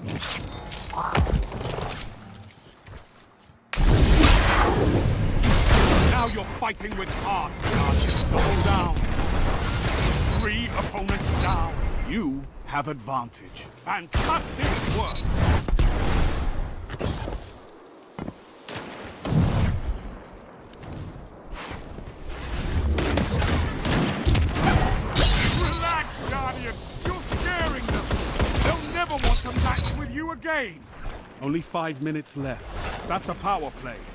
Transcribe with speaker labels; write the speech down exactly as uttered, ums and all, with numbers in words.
Speaker 1: Now you're fighting with heart, Guardian. Double down. Three opponents down. You have advantage. Fantastic work. Relax, Guardian. You're scaring them. They'll never want to match with you again. Only five minutes left. That's a power play.